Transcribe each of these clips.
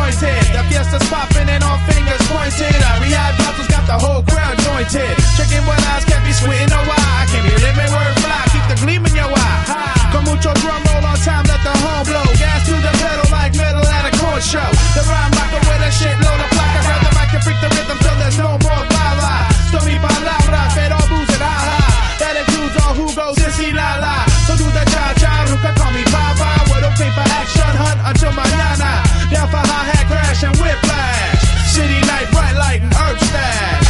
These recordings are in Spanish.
anointed. The fiesta's popping and all fingers pointed. Our rehab bottles got the whole crowd jointed. Checking what eyes can't be squinting no eye. I can't be living word fly, keep the gleam in your eye. Con mucho drum roll on time, let the horn blow. Gas to the pedal like metal at a corn show. The rhyme rocker with a shitload of placa. Grab the mic and freak the rhythm till there's no more blah. Sto mi palabra, pero booze and ha. That includes all who goes sissy la la. So do the cha-cha, who can call me Papa. With a paper action hunt until mañana. Down for hi-hat crash and whiplash. City night, bright light and herb stash.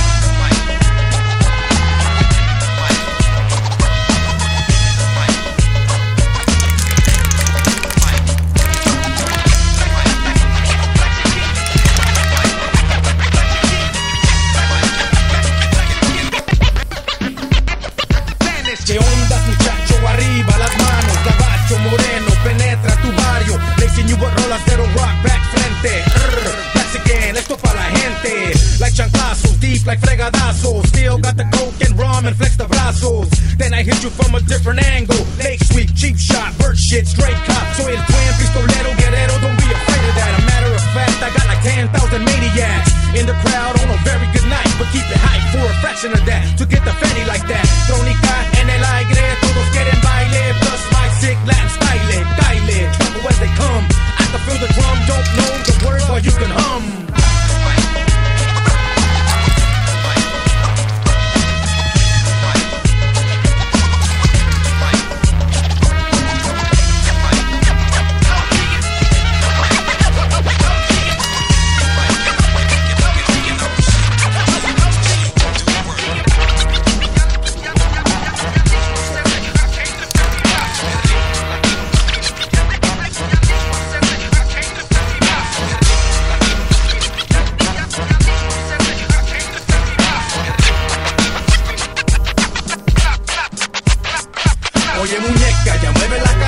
¿Qué onda, muchacho? Arriba las manos, gabacho moreno, penetra tu barrio. Lazy New rolas de rock, back frente. Mexican, esto pa' la gente. Like chanclazos, deep like fregadazos. Still got the coke and rum and flex the brazos. Then I hit you from a different angle. Lake Sweep, cheap shot, bird shit, straight cop. Soy el twin, pistolero, guerrero, don't be afraid of that. A matter of fact, I got like 10,000 maniacs in the crowd on a very good night. But keep it hype for a fraction of that. To get the fatty like that. Trónica en el aire, todos quieren baile. Plus my sick Latin style, Kyle, trouble as they come. I can feel the drum, don't know the words, but you can hum. Oye muñeca, ya mueve la